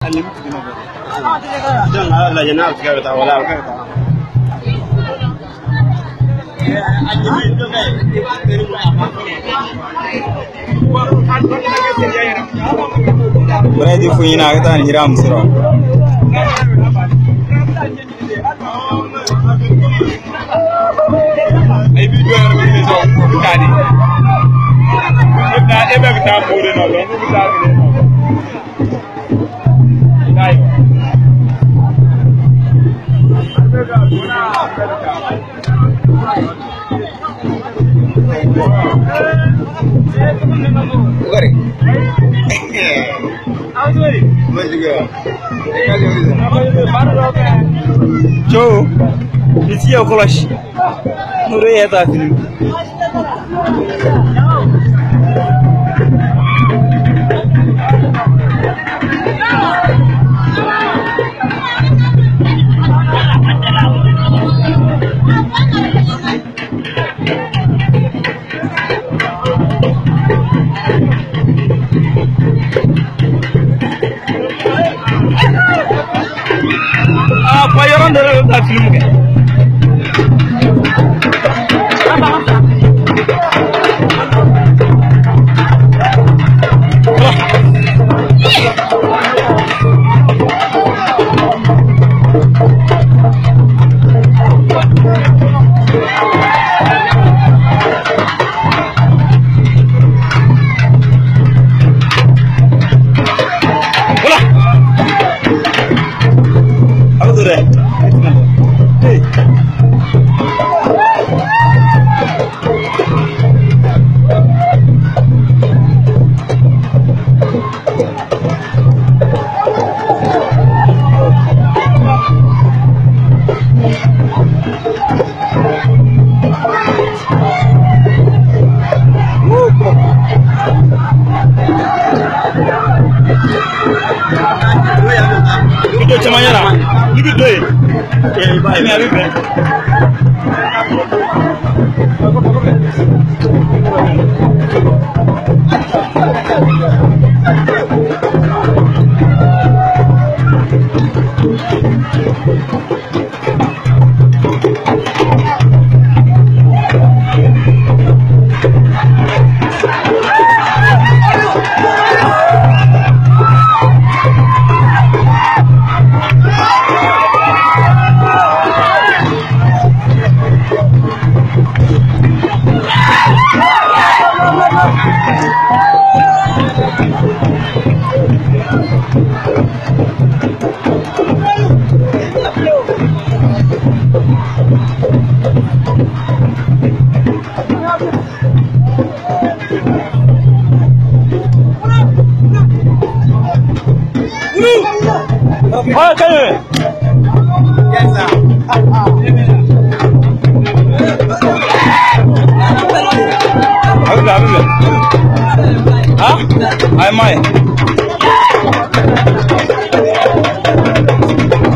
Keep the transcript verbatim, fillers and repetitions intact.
لا جناب كذا ولا كذا berarti punya kita nih ram siro. Ibu dua orang ini so tadi. Kita eba kita boleh nolong kita boleh. Baik. Ugari. Auduri. Juga. Jo. Isi ya kolash. Nure ya tadi. Apa yang orang dari tadi film ke? Itu semuanya lah. Ini deh. Ini habis deh. Oh, okay. Yes, sir. How is that? Huh? I'm my.